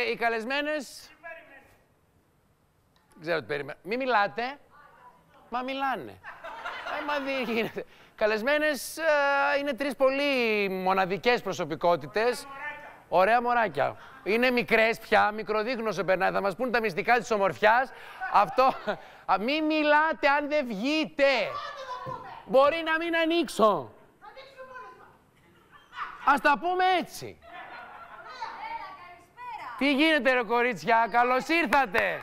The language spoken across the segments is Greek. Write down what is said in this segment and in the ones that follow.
οι καλεσμένες... Δεν ξέρω τι περιμένω. Μη μιλάτε. Μα μιλάνε. Μα δεν γίνεται. Καλεσμένες είναι τρεις πολύ μοναδικές προσωπικότητες. Ωραία μωράκια. Είναι μικρές πια, μικροδείχνος περνάει. Θα μας πούν τα μυστικά της ομορφιάς. Αυτό... Μη μιλάτε αν δεν βγείτε. Μπορεί να μην ανοίξω. Ας τα πούμε έτσι. Τι γίνεται ρε κορίτσια, καλώς ήρθατε.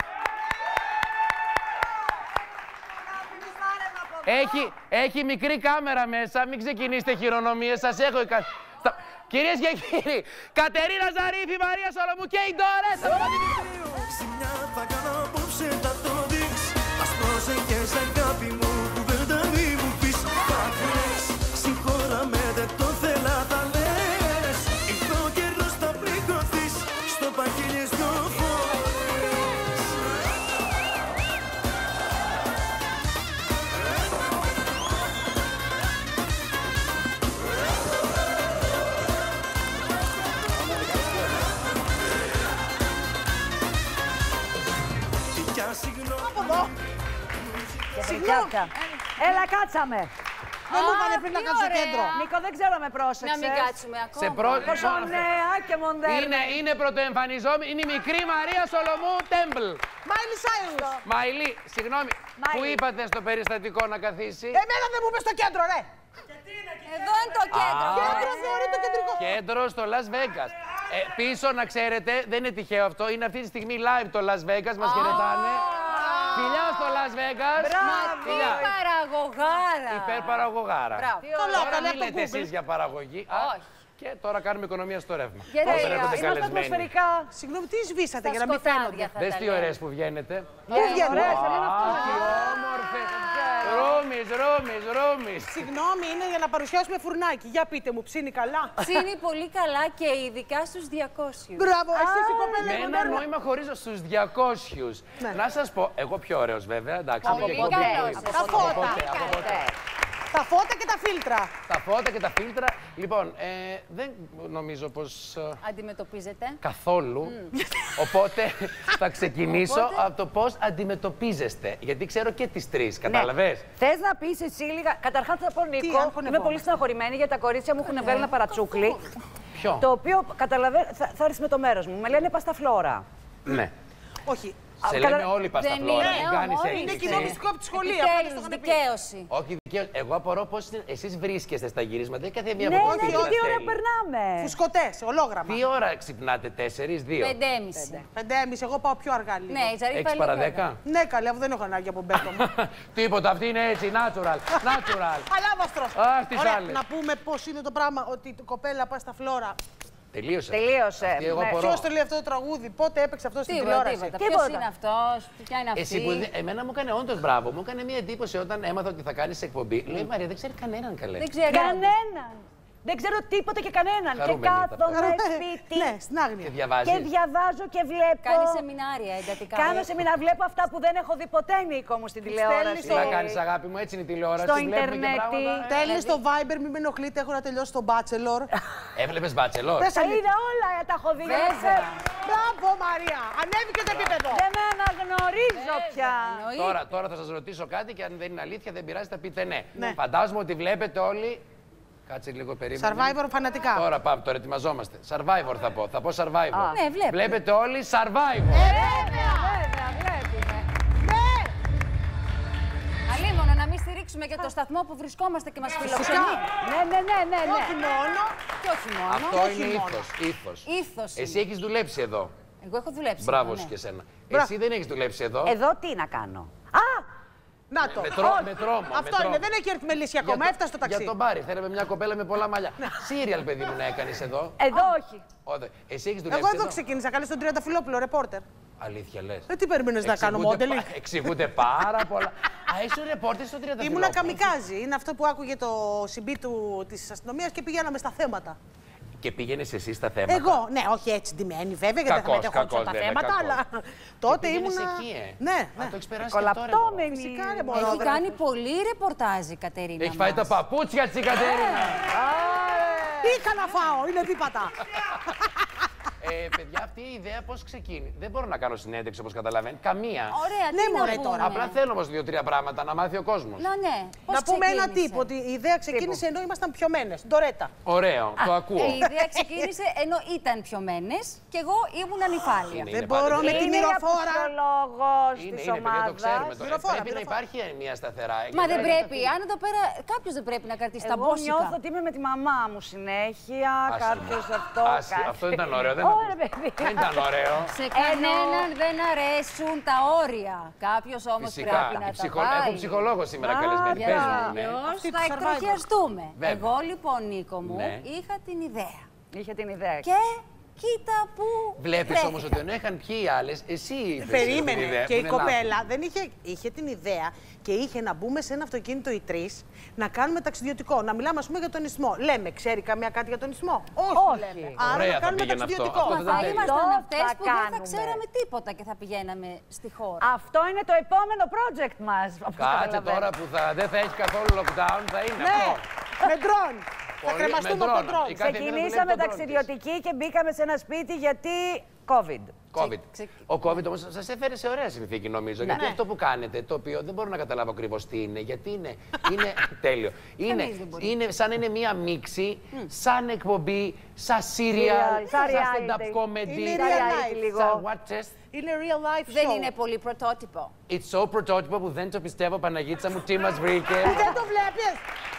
Έχει μικρή κάμερα μέσα, μην ξεκινήσετε χειρονομίες, σας έχω... Κυρίες και κύριοι, Κατερίνα Ζαρίφη, Μαρία Σολομού και η Ντορέτα Παπαδημητρίου. Ξημιά θα κάνω απόψε, θα το δεις. Ας πρόσεχες αγάπη μου, που δεν τα μη μου πεις. Πάθες, συγχώρα με, δεν το θέλα, θα λες. Ήρθε ο καιρός, θα πληγωθείς, στο παγγέλιες δυο φορές. Συγγνώμη. Έλα, κάτσαμε. Δεν μου είπανε πριν να κάτσω στο κέντρο. Νίκο, δεν ξέρω με πρόσεξες. Να μην κάτσουμε ακόμα. Πόσο νέα και μοντέρνα. Είναι πρωτοεμφανιζόμενη, είναι η μικρή Μαρία Σολομού Τέμπλ. Μάιλι Σάιρους. Μαϊλή, συγγνώμη, που είπατε στο περιστατικό να καθίσει. Εμένα δεν μου είπε στο κέντρο, ρε. Εδώ είναι το κέντρο. Κέντρο θεωρεί το κεντρικό. Κέντρο στο Las Vegas. Πίσω, να ξέρετε, δεν είναι τυχαίο αυτό. Είναι αυτή τη στιγμή live το Las Vegas. Μας χαιρετάνε. Φιλιά στο Las Vegas. Τι παραγωγάρα. Υπερπαραγωγάρα. Μπράβο. Τώρα μιλάτε εσείς για παραγωγή. Όχι. Και τώρα κάνουμε οικονομία στο ρεύμα. Είμαστε ατμοσφαιρικά. Συγγνώμη, τι σβήσατε για να μην φαίνονται. Δες τι ωραίες που βγαίνετε. Πού βγαίνετε. Τι όμορφες. Ρούμις. Συγγνώμη, είναι για να παρουσιάσουμε φουρνάκι. Για πείτε μου, ψήνει καλά. Ψήνει πολύ καλά και ειδικά στους 200. Μπράβο, εσείς οι κοπέλες Με ένα μοντέρνα. νόημα χωρίζω στους 200. Να σας πω, εγώ πιο ωραίος βέβαια, εντάξει. Πολύ καλός. Τα φώτα. Τα φώτα και τα φίλτρα. Τα φώτα και τα φίλτρα. Λοιπόν, δεν νομίζω πως... Αντιμετωπίζετε. Καθόλου. Οπότε θα ξεκινήσω από το πώς αντιμετωπίζεστε. Γιατί ξέρω και τις τρεις, κατάλαβες. Θες να πεις εσύ λίγα. Καταρχάς θα πω, Νίκο, είμαι πολύ στεναχωρημένη γιατί τα κορίτσια μου έχουν βγάλει ένα παρατσούκλι. Ποιο? Το οποίο καταλαβαίνω. Θα έρθει με το μέρος μου. Με λένε Πασταφλόρα. Ναι. Όχι. Σε λέμε όλοι πασταφλόρα, είναι, μην κάνεις όχι. έτσι. Είναι κοινό μυστικό από τη σχολή. Επιτέλους, δικαίωση. Όχι, δικαίως. Εγώ απορώ πώς εσείς βρίσκεστε στα γυρίσματα. Δεν κάθε μία Ναι, από ναι, τις γιατί τρεις ώρα θέλει. περνάμε. Φουσκωτές, ολόγραμμα. Τι ώρα ξυπνάτε, 4, 2. 5,5. 5,5, εγώ πάω πιο αργά λίγο. Ναι, η Ζαρίφη 6 πάλι παρά βέβαια. 10. Ναι, καλή, αφού δεν έχω ανάγκη από μπέτο μου. Τίποτα, αυτή είναι έτσι, natural. Αλάβαστρο. Αχ, τις Ωραία, άλλες. να πούμε πώς είναι το πράγμα ότι η κοπέλα πάει στα φλόρα. Τελείωσε. Τελείωσε. Αυτή εγώ Ναι. απορώ. Ποιος το λέει αυτό το τραγούδι, πότε έπαιξε αυτό στην Τίποτα, τηλεόραση. τίποτα. Ποιος είναι αυτός, ποια είναι αυτή. Εσύ που εμένα μου έκανε όντως μπράβο. Μου έκανε μια εντύπωση όταν έμαθα ότι θα κάνεις εκπομπή. Λέει Μαρία, δεν ξέρει κανέναν καλέ. Δεν ξέρω. Κανέναν. Δεν ξέρω τίποτα και κανέναν. Χαρούμενη Και κάθομαι ήταν. σπίτι. Ναι, στην άγνοια. Και διαβάζεις. Και διαβάζω και βλέπω. Κάνει σεμινάρια εντατικά. Κάνω σεμινάρια, βλέπω αυτά που δεν έχω δει ποτέ, Νίκο μου, στην τηλεόραση. Τι να κάνεις αγάπη μου, έτσι είναι η τηλεόραση. Στο βλέπουμε και ίντερνετ. πράγματα. Τέλει στο Viber, μην με ενοχλείτε, έχω να τελειώσει το Bachelor. Έβλεπες Bachelor. Πες Τα αλήθεια. είδα όλα, τα έχω δει. Βέβαια. Μπράβο, Μαρία! Ανέβηκε το επίπεδο. Δεν με αναγνωρίζω πια. Τώρα θα σας ρωτήσω κάτι και αν δεν είναι αλήθεια δεν πειράζει, θα πείτε ναι. Ναι. Φαντάζομαι ότι βλέπετε όλοι. Κάτσε λίγο περίμενε. Survivor φανατικά. Τώρα πάμε, τώρα ετοιμαζόμαστε. Survivor θα πω. Θα πω Survivor. Ναι, βλέπω. Βλέπετε όλοι Survivor. Βέβαια, βλέπουμε. Αλίμονο να μην στηρίξουμε και το σταθμό που βρισκόμαστε και μας φιλοξενεί. Ναι. Όχι μόνο. Και όχι μόνο. Αυτό όχι είναι μόνο. ήθος. Ήθος Εσύ είναι. έχεις δουλέψει εδώ. Εγώ έχω δουλέψει. Μπράβο ναι. σου και εσένα. Εσύ δεν έχεις δουλέψει εδώ. Εδώ τι να κάνω. Α! Να το. Με τρόμο. Αυτό είναι, δεν έχει έρθει με λύση ακόμα, έφτασε το ταξί. Για τον Μπάρι, θέλαμε μια κοπέλα με πολλά μαλλιά. Σύριαλ, παιδί μου, να έκανες εδώ. Εδώ όχι. Εσύ έχεις δουλέψει Εγώ εδώ εδώ. ξεκίνησα, καλή στον Τριανταφυλόπουλο, ρεπόρτερ. Αλήθεια λες. Τι περιμένεις να κάνω, μόντελινγκ. Εξηγούνται πάρα πολλά. Α, ήσουν ρεπόρτερ στο 30. Ήμουνα καμικάζι. Είναι αυτό που άκουγε το συμπί της αστυνομίας και πηγαίναμε στα θέματα. Και πήγαινες εσύ στα θέματα. Εγώ, ναι, όχι έτσι ντυμένη βέβαια, γιατί δεν θα μετέχω τα θέματα, αλλά τότε ήμουνα. Εκεί, Ναι, το ναι. έχεις περάσει και τώρα. Κολαπτώμενη. Φυσικά, ρε, μπορώ, Έχει δεν- κάνει πολύ ρεπορτάζ η Κατερίνα. Έχει φάει τα παπούτσια της η Κατερίνα. Τι είχα να φάω, είναι δίπατα. παιδιά, αυτή η ιδέα πώς ξεκίνησε? Δεν μπορώ να κάνω συνέντευξη όπως καταλαβαίνει. Καμία. Ωραία, Ναι, τι να μωρέ, πούμε. τώρα. Απλά θέλω όμως 2-3 πράγματα να μάθει ο κόσμος. Ναι. Πώς Να πούμε ένα ξεκίνησε? τύπο, ότι η ιδέα ξεκίνησε ενώ ήμασταν πιωμένες. Ντορέτα. Ωραίο, το ακούω. Η ιδέα ξεκίνησε ενώ ήταν πιωμένες και εγώ ήμουν ανυφάλια. Είναι Δεν μπορώ πάντα. με τη Είναι μυροφόρα. λόγος Είναι, της παιδιά, το ξέρουμε ομάδας. τώρα. Μυροφόρα, Πρέπει να μυροφόρα. υπάρχει μια σταθερά. Μα δεν πρέπει. Αν εδώ πέρα κάποιος δεν πρέπει να κρατήσει τα Εγώ μπόσικα. νιώθω ότι είμαι με τη μαμά μου συνέχεια, κάποιος αυτό. Αυτό δεν ήταν ωραίο, δεν Ωραία, παιδί. Δεν ήταν ωραίο. Σε κανέναν δεν αρέσουν τα όρια. Κάποιος όμως Φυσικά. πρέπει να τα βάλει. Έχω ψυχολόγο σήμερα καλεσμένη. Γιατί Πες μου, ναι. αλλιώς Αυτή θα του Survivor. εκτροχιαστούμε. Βέβαια. Εγώ λοιπόν, Νίκο μου, Ναι. είχα την ιδέα. Είχε την ιδέα. Και κοίτα που. Βλέπεις βρέθηκα. όμως ότι ενώ είχαν πιει οι άλλες, εσύ είπες την Περίμενε. ιδέα, Και που η είναι κοπέλα δεν είχε την ιδέα και είχε να μπούμε σε ένα αυτοκίνητο οι τρεις, να κάνουμε ταξιδιωτικό, να μιλάμε ας πούμε για τον ισθμό. Λέμε, ξέρει καμία κάτι για τον ισθμό? Όχι, λέμε. Άρα Ωραία να θα κάνουμε πήγαινε αυτό. ταξιδιωτικό. Αυτό Μα δεν θα τέλειο. ήμασταν Αυτό αυτές θα που δεν θα κάνουμε. ξέραμε τίποτα και θα πηγαίναμε στη χώρα. Αυτό είναι το επόμενο project μας. όπως Κάτσε καταλαβαίνετε. τώρα που δεν θα έχει καθόλου lockdown, θα είναι Ναι, αυτό. με ντρόν. Θα Πολύ- κρεμαστούμε με από τον ντρόν. ντρόν. Η κάθε μήνα δουλεύει Ξεκινήσαμε το drone της. ταξιδιωτική και μπήκαμε σε ένα σπίτι γιατί COVID. COVID. Ο COVID όμως σας έφερε σε ωραία συνθήκη νομίζω. Γιατί Ναι. αυτό που κάνετε, το οποίο δεν μπορώ να καταλάβω ακριβώς τι είναι, γιατί είναι τέλειο. Είναι σαν να είναι μία μίξη, σαν εκπομπή, σαν serial, σαν stand-up comedy, Είναι real life. λίγο. σαν what chest. Είναι real life show. Δεν είναι πολύ πρωτότυπο. It's so πρωτότυπο που δεν το πιστεύω, Παναγίτσα μου, τι μας βρήκε. Δεν το βλέπεις.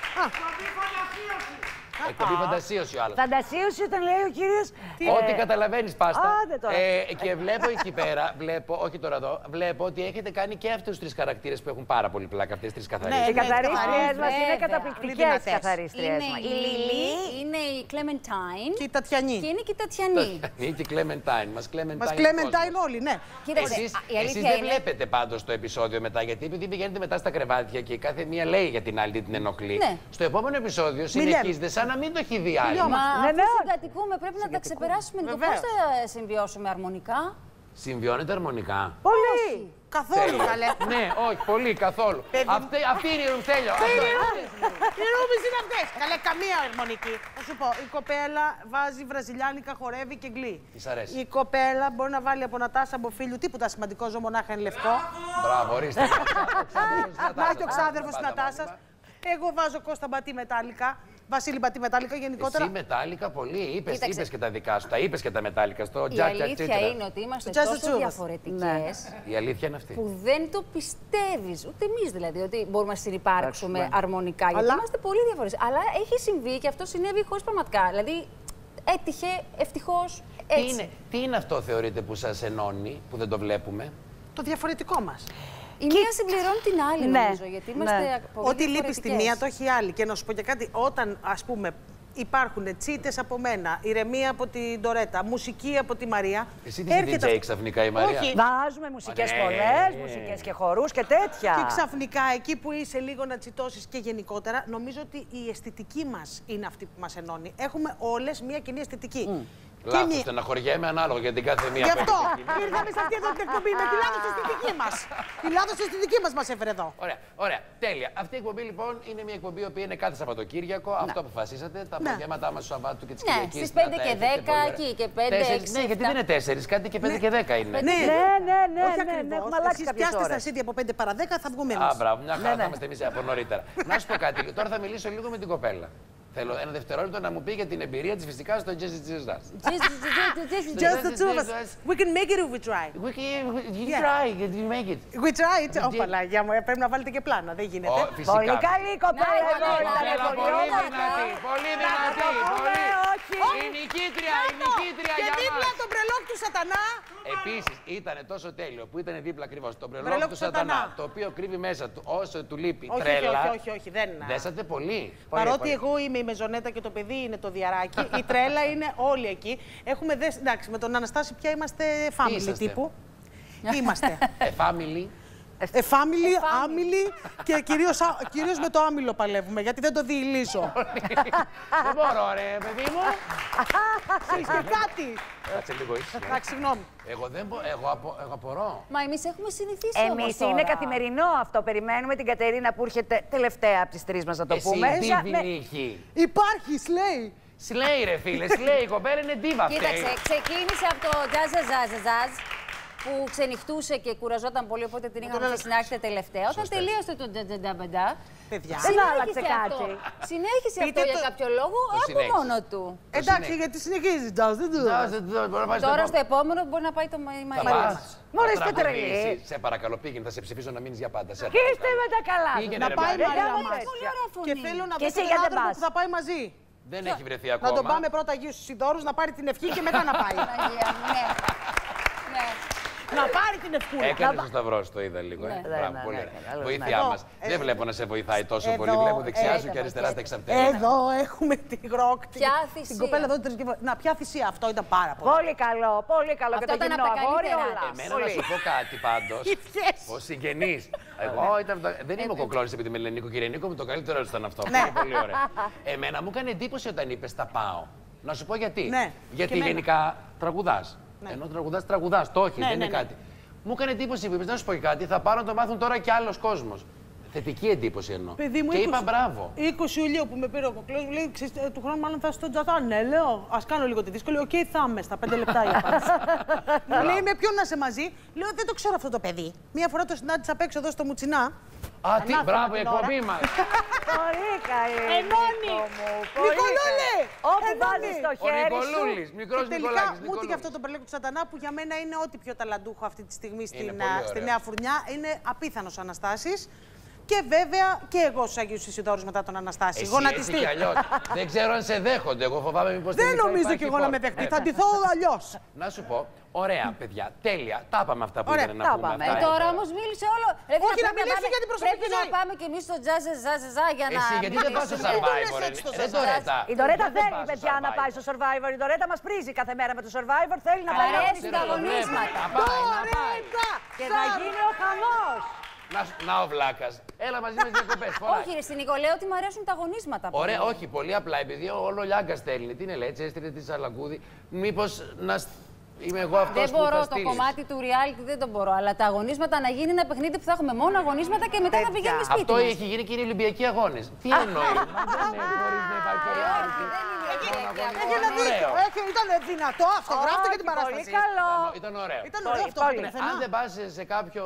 Εκπομπή φαντασίωση ο άλλος. Φαντασίωση όταν λέει ο κύριος. Ό,τι καταλαβαίνεις πάστα. άντε τώρα. Και βλέπω εκεί πέρα, όχι τώρα εδώ, βλέπω ότι έχετε κάνει και αυτούς τους τρεις χαρακτήρες που έχουν πάρα πολύ πλάκα, αυτές τις τρεις καθαρίστες. Οι καθαρίστριες μας είναι Βέβαια. καταπληκτικές Δυνατές. καθαρίστριες Είναι μας. η Λίλη, είναι η Κλεμεντάιν Και η Τατιανή. και είναι και η Τατιανή. Είναι και η Clementine. Μας Μας Clementine. Clementine όλοι, ναι. Κοίταξε, Εσείς, η αλήθεια εσείς δεν είναι- βλέπετε πάντως το επεισόδιο μετά, γιατί επειδή πηγαίνετε μετά στα κρεβάτια και κάθε μία λέει για την άλλη τι την ενοχλεί. Ναι. Στο επόμενο επεισόδιο συνεχίζετε σαν να μην το έχει δει άλλη. Μα αφού Βεβαίως. συγκατοικούμε πρέπει να τα ξεπεράσουμε λίγο. Βεβαίως. Πώς θα συμβιώσουμε αρμονικά? Συμβιώνεται αρμονικά. Πολύ. Καθόλου καλέ. Ναι, όχι, πολύ, καθόλου. Αυτή είναι η Ρουμθέλιο. Οι ρούμπις είναι αυτές. Καλέ, καμία αρμονική. Θα σου πω, η κοπέλα βάζει βραζιλιάνικα, χορεύει και γκλεί. Της αρέσει. Η κοπέλα μπορεί να βάλει από Νατάσα Μποφίλιου τίποτα σημαντικό, ζω μονάχα είναι λευκό. Μπράβο, ορίστε. Να και ο ξάδερφος της Νατάσας. Εγώ βάζω Κώστα Μπατή μετάλλικα. Βασίλη Μπατή μετάλλικα γενικότερα. Εσύ μετάλλικα πολύ, είπες Κοίταξε. και τα δικά σου. Τα είπες και τα μετάλλικα στο Η Jack αλήθεια είναι ότι είμαστε Στο Just the τόσο Two of Us. διαφορετικές Η αλήθεια είναι αυτή. που δεν το πιστεύεις, ούτε εμείς δηλαδή, ότι μπορούμε να συνυπάρξουμε αρμονικά. Γιατί Αλλά- είμαστε πολύ διαφορετικοί. Αλλά έχει συμβεί και αυτό συνέβη χωρίς πραγματικά. Δηλαδή έτυχε, ευτυχώς, έτσι. Τι είναι αυτό θεωρείτε που σας ενώνει, που δεν το βλέπουμε? Το διαφορετικό μας. Η μία συμπληρώνει την άλλη, Ναι, νομίζω, γιατί είμαστε ναι. πολύ Ό,τι λείπει στη διαφορετικές. μία το έχει η άλλη. Και να σου πω και κάτι, όταν ας πούμε υπάρχουν τσίτες από μένα, ηρεμία από την Ντορέτα, μουσική από τη Μαρία. Εσύ τι DJ ξαφνικά η Μαρία? Όχι. Βάζουμε μουσικές Ναι. πολλές, μουσικές και χορούς και τέτοια. Και ξαφνικά εκεί που είσαι λίγο να τσιτώσεις και γενικότερα, νομίζω ότι η αισθητική μας είναι αυτή που μας ενώνει. Έχουμε όλες μία κοινή αισθητική. Λάθος, στεναχωριέμαι ανάλογα για την κάθε μία. Γι' που αυτό έχει κοινή. ήρθαμε σε αυτή εδώ την εκπομπή με τη λάθος αισθητική μας. Τη λάθος αισθητική μας έφερε εδώ. Ωραία, ωραία, τέλεια. Αυτή η εκπομπή λοιπόν είναι μια εκπομπή που είναι κάθε Σαββατοκύριακο. Αυτό αποφασίσατε. Τα απογεύματά μας του Σαββάτου και τις Ναι, Κυριακές. στις να 5 τα και έχετε 10 πολύ ωραία. εκεί και 5, 4, 6, ναι, γιατί 7. δεν είναι 4, κάτι και 5 και 10 είναι. Ναι, Ναι, όχι ναι, ακριβώς. έχουμε αλλάξει Εσείς κάποιες πιάστε στα ώρες. σίδια από 5 παρα 10, θα βγούμε Α, εμείς. μπράβο, μια χαρά ναι. θα είμαστε εμείς από νωρίτερα. Να σου πω κάτι. Τώρα θα μιλήσω λίγο με την κοπέλα. Θέλω ένα δευτερόλεπτο να μου πει για την εμπειρία της φυσικά στο Just the Two of Us. Just the two of us. We can make it if we try. You Yeah. try, you make it. We try it. Ω, Παλάγια μου, πρέπει να βάλετε και πλάνα. Δεν γίνεται. Φυσικά. Πολύ καλή κοπέλα Να, εδώ, να, ήταν να, πολύ Πολύ όμορφη. δυνατή, πολύ Να το δυνατή, πούμε, πολύ. όχι. Η νικήτρια, η νικήτρια Και για δίπλα μας. το μπρελόκ του σατανά. Επίσης ήταν τόσο τέλειο που ήταν δίπλα ακριβώς το Μπρελόκ μπρελόκ του του σατανά. σατανά, το οποίο κρύβει μέσα του όσο του λείπει Όχι, τρέλα. όχι, δεν. Δέσατε πολύ. Παρότι εγώ είμαι η Μεζονέτα και το παιδί είναι το Διαράκι, η τρέλα είναι όλοι εκεί. Έχουμε δέσει, εντάξει, με τον Αναστάση πια είμαστε family είσαστε? τύπου. Είμαστε. Family. Family, άμυλοι και κυρίως με το άμυλο παλεύουμε, γιατί δεν το διηλίζω. Δεν μπορώ ρε παιδί μου. Ξέρεις και κάτι. Κάτσε λίγο ήσυχα. Εντάξει, συγγνώμη. Εγώ δεν μπορώ, εγώ απορώ. Μα εμείς έχουμε συνηθίσει όμως Εμείς τώρα. είναι καθημερινό αυτό. Περιμένουμε την Κατερίνα που έρχεται τελευταία από τις τρεις μας, να το Εσύ πούμε. τι Ναι. βινίχη. Υπάρχει, λέει. Σλέι, ρε φίλε, σλέι. Η κοπέλα είναι ντίβα. Κοίταξε, ξεκίνησε από το τζάζ που ξενυχτούσε και κουραζόταν πολύ, οπότε την είχαμε αφήσει να έρχεται τελευταία. Όταν τελείωσε το τζαντζανταμπεντά, δεν άλλαξε κάτι. Συνέχισε αυτό για κάποιο λόγο από μόνο του. Εντάξει, γιατί συνεχίζει. Τώρα στο επόμενο μπορεί να πάει το Μαρία. Μόλι είστε τρελή. Σε παρακαλώ, πήγαινε, θα σε ψηφίσω να μείνει για πάντα. Και είστε με τα καλά. Να πάει η Μαρία μας. Και θέλω να δω τον άνθρωπο που θα πάει μαζί. Δεν έχει βρεθεί ακόμα. Να τον πάμε πρώτα γύρω στους Ιδώρους, να πάρει την ευχή και μετά να πάει. Να πάρει την ευκούλα. Έκανε το σταυρό, το είδα λίγο. Μπράβο, πολύ ωραία. Βοήθειά μα. Δεν βλέπω να σε βοηθάει τόσο πολύ. Βλέπω δεξιά σου και αριστερά τα εξαρτέρια. Εδώ έχουμε τη γρόκ. Ποια θυσία. Την κοπέλα εδώ. Να, ποια θυσία. Αυτό ήταν πάρα πολύ. Πολύ καλό, πολύ καλό. Και το γυμνό αγόρι όλα. Εμένα να σου πω κάτι πάντως. Ο συγγενής. Εγώ δεν είμαι ο Κοκλώνης επειδή με λένε Νίκο Κυριακό, μου το καλύτερο ήταν αυτό. Είναι πολύ ωραία. Εμένα μου έκανε εντύπωση όταν είπες θα πάω. Να σου πω γιατί. Γιατί γενικά τραγουδάς. Ενώ τραγουδάς, το όχι, δεν είναι κάτι. Μου έκανε εντύπωση που είπες, να σου πω και κάτι, θα πάρω να το μάθουν τώρα κι άλλος κόσμος. Θετική εντύπωση εννοώ. Και είπα μπράβο. 20 Ιουλίου που με πήρε ο Κοκλός μου λέει: του χρόνου μάλλον θα στο Τζαζάν. Ναι, λέω, ας κάνω λίγο τη δύσκολη. Οκ, θα είμαι στα 5 λεπτά η απάντηση. Μου λέει: με ποιον να είσαι μαζί. Λέω: δεν το ξέρω αυτό το παιδί. Μία φορά το συνάντησα απ' έξω εδώ στο Μουτσινά. Α, τι μπράβο, η εκπομπή μας. Πολύ καλή. Ενώνει. Νικολούλη. Όπου βάζεις το χέρι σου. Ο Νικολούλης, μικρός Νικολάκης. Μου είχε αυτό το περλέκο του Σατανά που για μένα είναι ό,τι πιο ταλαντούχο αυτή τη στιγμή στη Νέα Φουρνιά. Είναι απίθανος ο Αναστάσης. Και βέβαια και εγώ στους Αγίους Ισιδώρους μετά τον Αναστάση. Γονατιστή. Δεν ξέρω αν σε δέχονται. Εγώ φοβάμαι μήπως δεν νομίζω κι εγώ να με δεχτεί. Θα ντυθώ αλλιώς. Να σου πω, ωραία παιδιά, τέλεια. Τα είπαμε αυτά που ήθελα να πούμε. Τώρα όμως μίλησε όλο. Όχι να μιλήσει για την προσωπική ζωή. Πρέπει να πάμε κι εμείς στο τζάζ για να. Εσύ γιατί δεν πας στο Survivor, Ντορέτα. Η Ντορέτα θέλει παιδιά να πάει στο Survivor. Η Ντορέτα μας πρίζει κάθε μέρα με το Survivor. Θέλει να πάει στα αγωνίσματα. Και θα γίνει ο χαμός. Να ο Βλάκας. Έλα μαζί με τις διακοπές. Όχι, ρε, στην Νικολέο ότι μου αρέσουν τα αγωνίσματα. Ωραία, όχι, πολύ απλά επειδή όλο ο Λιάγκας στέλνει. Τι είναι, λέει, έτσι έστειλε τη Σαλαγκούδη. Μήπως να. Είμαι εγώ αυτός δεν που μπορώ, θα το κομμάτι του reality δεν το μπορώ. Αλλά τα αγωνίσματα να γίνει ένα παιχνίδι που θα έχουμε μόνο αγωνίσματα και μετά θα πηγαίνουμε σπίτι. Αυτό έχει γίνει και είναι Ολυμπιακοί αγώνες. Τι εννοεί. Δεν μπορεί να υπάρχει reality. Ήταν δυνατό αυτό, γράφτε και την παράσταση. Πολύ καλό. Ήταν ωραίο. Ήταν ωραίο αυτό. Αν δεν πας σε κάποιο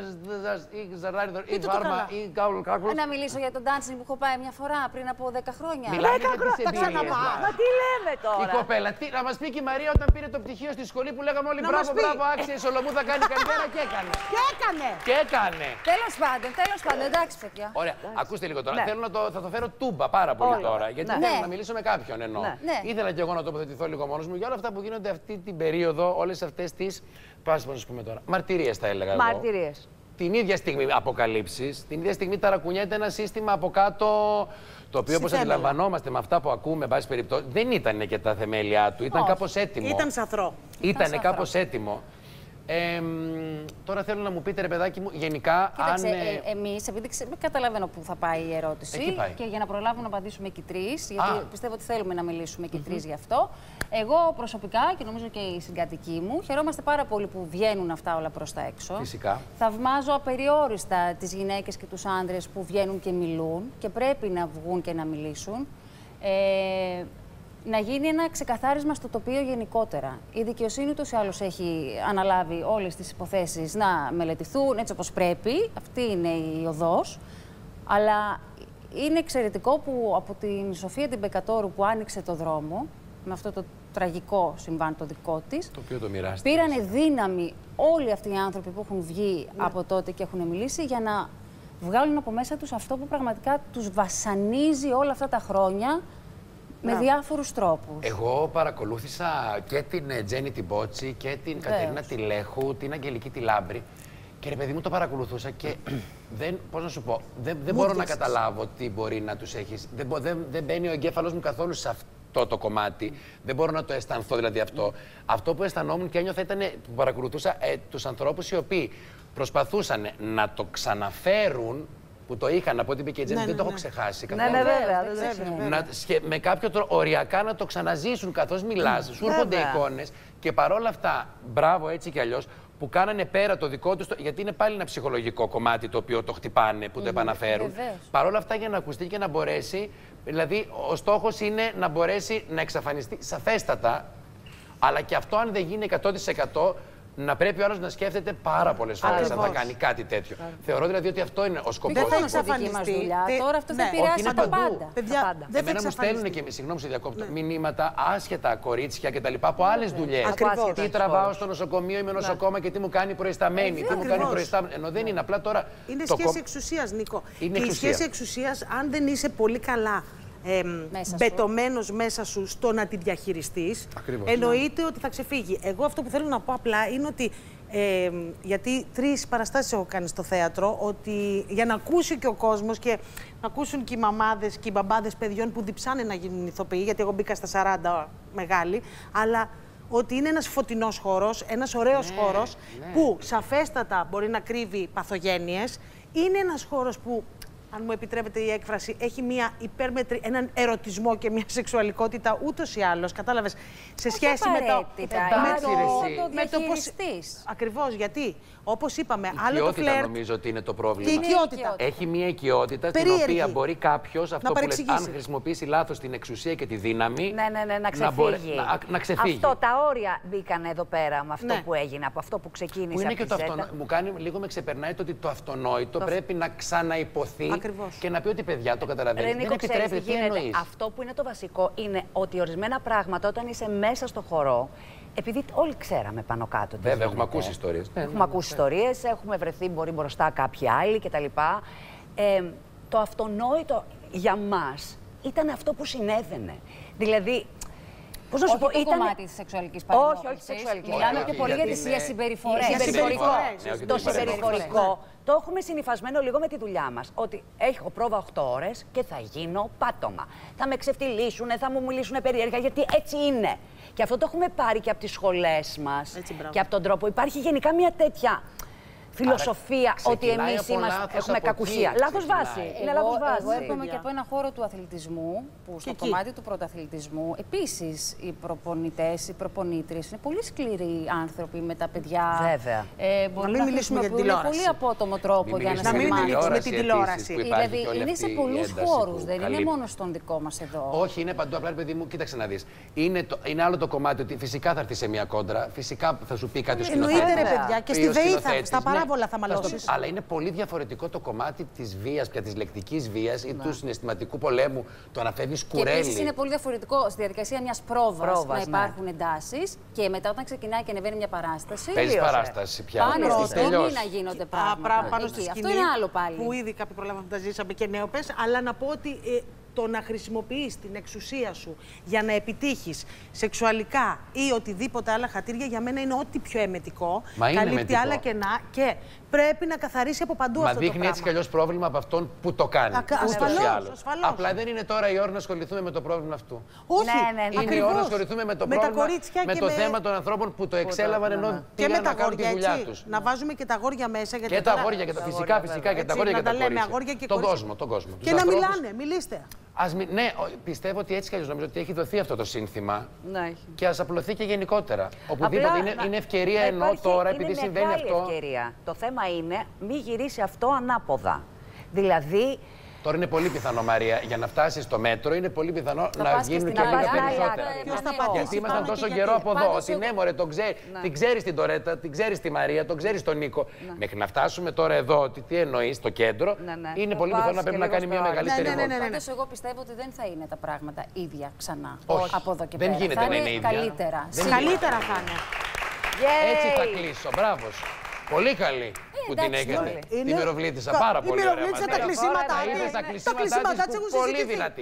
ή Βάρμα ή Κάκουλος. Να μιλήσω για τον dancing που έχω πάει μια φορά πριν από 10 χρόνια. Μιλάμε για τις εμπειρίες. Μα τι λέμε τώρα. Η κοπέλα, να μας πει και η Μαρία όταν πήρε το πτυχίο στη σχολή που λέγαμε όλοι μπράβο, μπράβο, άξια η Σολομού θα κάνει καριέρα και έκανε. Και έκανε. Τέλος πάντων, εντάξει παιδιά. Ωραία, ακούστε λίγο τώρα. Θέλω θα το φέρω τούμπα πάρα πολύ τώρα. Γιατί θέλω να μιλήσω με κάποιον εννοώ. Ήθελα και εγώ να τοποθετηθώ λίγο μόνος μου για όλα αυτά που γίνονται αυτή την περίοδο, όλες αυτές τις. Πώς να σου πούμε τώρα. Μαρτυρίες θα έλεγα εγώ. Μαρτυρίες. Την ίδια στιγμή αποκαλύψεις, την ίδια στιγμή ταρακουνιέται ένα σύστημα από κάτω. Το οποίο, όπως αντιλαμβανόμαστε με αυτά που ακούμε, βάση περιπτώσει, δεν ήταν και τα θεμέλια του. Ήταν κάπως έτοιμο. Ήταν σαθρό. Ήταν κάπως έτοιμο. Τώρα θέλω να μου πείτε, ρε παιδάκι μου, γενικά. Κοίταξε, εμείς, επειδή καταλαβαίνω πού θα πάει η ερώτηση και για να προλάβουμε να απαντήσουμε και τρεις, γιατί πιστεύω ότι θέλουμε να μιλήσουμε και τρεις γι' αυτό. Εγώ προσωπικά και νομίζω και οι συγκατοικοί μου χαιρόμαστε πάρα πολύ που βγαίνουν αυτά όλα προς τα έξω. Φυσικά. Θαυμάζω απεριόριστα τις γυναίκες και τους άντρες που βγαίνουν και μιλούν και πρέπει να βγουν και να μιλήσουν. Να γίνει ένα ξεκαθάρισμα στο τοπίο γενικότερα. Η δικαιοσύνη τους ή άλλως έχει αναλάβει όλες τις υποθέσεις να μελετηθούν έτσι όπως πρέπει. Αυτή είναι η οδός. Αλλά είναι εξαιρετικό που από την Σοφία την Μπεκατόρου που άνοιξε το δρόμο, με αυτό το τραγικό συμβάν το δικό της, το οποίο το μοιράστηκε. Πήρανε δύναμη όλοι αυτοί οι άνθρωποι που έχουν βγει από τότε και έχουν μιλήσει για να βγάλουν από μέσα τους αυτό που πραγματικά τους βασανίζει όλα αυτά τα χρόνια. Με διάφορους τρόπους. Εγώ παρακολούθησα και την Τζέννη την Μπότσι και την Κατερίνα τη Λέχου, την Αγγελική τη Λάμπρη. Και ρε παιδί μου το παρακολουθούσα και πώς να σου πω, δεν μπορώ να καταλάβω τι μπορεί να τους έχεις. Δεν μπαίνει ο εγκέφαλος μου καθόλου σε αυτό το κομμάτι. Δεν μπορώ να το αισθανθώ δηλαδή αυτό. Αυτό που αισθανόμουν και ένιωθα ήταν που παρακολουθούσα τους ανθρώπους οι οποίοι προσπαθούσαν να το ξαναφέρουν. που το είχαν από ό,τι είπε και η Τζέννη, δεν το έχω ξεχάσει καθόλου. Ναι, βέβαια. Με κάποιο τρόπο οριακά να το ξαναζήσουν καθώς μιλάς, σου έρχονται εικόνες και παρόλα αυτά, μπράβο έτσι κι αλλιώς, που κάνανε πέρα το δικό τους, γιατί είναι πάλι ένα ψυχολογικό κομμάτι το οποίο το χτυπάνε, που το επαναφέρουν. Παρόλα αυτά για να ακουστεί και να μπορέσει, δηλαδή ο στόχος είναι να μπορέσει να εξαφανιστεί σαφέστατα, αλλά και αυτό αν δεν γίνει 100%, να πρέπει ο άλλος να σκέφτεται πάρα πολλές φορές αν θα κάνει κάτι τέτοιο. Θεωρώ δηλαδή ότι αυτό είναι ο σκοπός. Δεν θα εξαφανιστεί. Τώρα αυτό θα επηρεάσει τα πάντα. Εμένα μου στέλνουν και, συγγνώμη σε διακόπτω, μηνύματα άσχετα κορίτσια κτλ. Από άλλες δουλειές. Τι τραβάω στο νοσοκομείο, είμαι νοσοκόμα και τι μου κάνει προϊσταμένη, τι μου κάνει προϊσταμένη. Ενώ δεν είναι απλά τώρα. Είναι σχέση εξουσίας, Νίκο. Και η σχέση εξουσίας, αν δεν είσαι πολύ καλά μπετωμένος μέσα σου στο να τη διαχειριστείς, εννοείται ότι θα ξεφύγει. Εγώ αυτό που θέλω να πω απλά είναι ότι, γιατί 3 παραστάσεις έχω κάνει στο θέατρο, ότι για να ακούσει και ο κόσμος και να ακούσουν και οι μαμάδες και οι μπαμπάδες παιδιών που διψάνε να γίνουν ηθοποιοί, γιατί εγώ μπήκα στα 40 μεγάλη, αλλά ότι είναι ένας φωτεινός χώρος, ένας ωραίος χώρος, που σαφέστατα μπορεί να κρύβει παθογένειες. Είναι ένας χώρος που, αν μου επιτρέπετε η έκφραση, έχει μια υπέρμετρη, έναν ερωτισμό και μια σεξουαλικότητα ούτως ή άλλως, κατάλαβες, σε σχέση με το πώς... Ακριβώς, γιατί, όπως είπαμε, άλλο το φλερτ... νομίζω ότι είναι το πρόβλημα. Και η οικειότητα. Έχει μια οικειότητα στην οποία μπορεί κάποιος, αυτό που λες, αν χρησιμοποιήσει λάθος την εξουσία και τη δύναμη, να ξεφύγει. Αυτό, τα όρια μπήκαν εδώ πέρα με αυτό που έγινε, από αυτό που ξεκίνησε. Που είναι και το μου κάνει λίγο με ξεπερνάει το ότι το αυτονόητο πρέπει να ξαναϋποθεί. Και να πει ότι παιδιά το καταλαβαίνει. Δεν επιτρέπεται, τι εννοείς. Αυτό που είναι το βασικό είναι ότι ορισμένα πράγματα όταν είσαι μέσα στο χορό, επειδή όλοι ξέραμε πάνω κάτω. Βέβαια, έχουμε ακούσει ιστορίες. Έχουμε ακούσει ιστορίες, έχουμε βρεθεί μπορεί μπροστά κάποιοι άλλοι κτλ. Το αυτονόητο για μας ήταν αυτό που συνέβαινε. Δηλαδή, πώς να σου πω, ήταν κομμάτι της σεξουαλικής παρενόχλησης. Όχι, σεξουαλική. Μιλάμε πιο πολύ για τις συμπεριφορές. Το συμπεριφορικό. Το έχουμε συνυφασμένο λίγο με τη δουλειά μας. Ότι έχω πρόβα 8 ώρες και θα γίνω πάτωμα. Θα με ξεφτυλίσουν, θα μου μιλήσουν περίεργα, γιατί έτσι είναι. Και αυτό το έχουμε πάρει και από τις σχολές μας και από τον τρόπο. Υπάρχει γενικά μια τέτοια φιλοσοφία ότι εμείς έχουμε κακουσία. Λάθος βάση. Είναι λάθος βάση. Εγώ έρχομαι και από ένα χώρο του αθλητισμού, που στο κομμάτι του πρωταθλητισμού, επίσης οι προπονητές, οι προπονήτριες είναι πολύ σκληροί άνθρωποι με τα παιδιά. Βέβαια. Μπορούμε να μιλήσουμε για τηλεόραση. Πολύ απότομο τρόπο για να μιλήσουμε την τηλεόραση. Δηλαδή είναι σε πολλούς χώρους, δεν είναι μόνο στον δικό μας εδώ. Όχι, είναι παντού. Απλά, παιδί μου, κοίταξε να δεις. Είναι άλλο το κομμάτι ότι φυσικά θα έρθει σε μια κόντρα, φυσικά θα σου πει κάτι σκηνοθέτη. Εννοείται, ρε παιδιά, και στη ΔΕΗ στα παράβολα θα μαλώσεις. Αλλά είναι πολύ διαφορετικό το κομμάτι της βίας, πια της λεκτικής βίας ή του συναισθηματικού πολέμου, το να φεύγεις κουρέλι. Και επίσης είναι πολύ διαφορετικό στη διαδικασία μιας πρόβας να υπάρχουν εντάσεις και μετά όταν ξεκινάει και ανεβαίνει μια παράσταση. Παίζει παράσταση πια. Πάνω στη σκηνή να γίνονται πράγματα. Πάνω στη σκηνή, αυτό είναι άλλο πάλι. Που ήδη κάποιοι προλάβαμε να τα ζήσαμε και νέοπες, αλλά να πω ότι το να χρησιμοποιείς την εξουσία σου για να επιτύχεις σεξουαλικά ή οτιδήποτε άλλα χατήρια, για μένα είναι ό,τι πιο εμετικό. Καλύπτει άλλα κενά και πρέπει να καθαρίσει από παντού αυτό το πράγμα. Μα δείχνει έτσι κι αλλιώς πρόβλημα από αυτόν που το κάνει. Ασφαλώς. Απλά δεν είναι τώρα η ώρα να ασχοληθούμε με το πρόβλημα αυτού. Όχι, είναι η ώρα να ασχοληθούμε με το πρόβλημα, με το θέμα των ανθρώπων που το εξέλαβαν ενώ πήγαν να κάνουν τη δουλειά τους. Να βάζουμε και τα αγόρια μέσα. Και τα αγόρια, φυσικά και τα αγόρια και τα κορίτσια. Τον κόσμο. Και να μιλάνε, μιλήστε. Ναι, πιστεύω ότι έτσι κι αλλιώς νομίζω ότι έχει δοθεί αυτό το σύνθημα και ας απλωθεί και γενικότερα. Οπουδήποτε είναι ευκαιρία ενώ τώρα, επειδή συμβαίνει αυτό. Ευκαιρία. Το θέμα είναι μη γυρίσει αυτό ανάποδα. Δηλαδή. Τώρα είναι πολύ πιθανό, Μαρία, για να φτάσει στο μέτρο, είναι πολύ πιθανό να γίνουν και λίγα περισσότερα. Γιατί ήμασταν τόσο καιρό από εδώ. Ότι ναι, μωρέ, την ξέρεις την Τορέτα, την ξέρεις τη Μαρία, τον ξέρεις τον Νίκο. Μέχρι να φτάσουμε τώρα εδώ, ότι τι εννοείς, στο κέντρο, είναι πολύ πιθανό να πρέπει να κάνει μια μεγαλύτερη βόλτα. Πάντως, εγώ πιστεύω ότι δεν θα είναι τα πράγματα ίδια ξανά. Όχι, από εδώ και πέρα. Δεν γίνεται να είναι ίδια. Καλύτερα. Καλύτερα θα είναι. Έτσι θα κλείσω. Μπράβο. Πολύ καλή που την έκανε. Τη μυροβλήτησα πάρα πολύ ωραία. Τα κλεισίματά της πολύ δυνατή.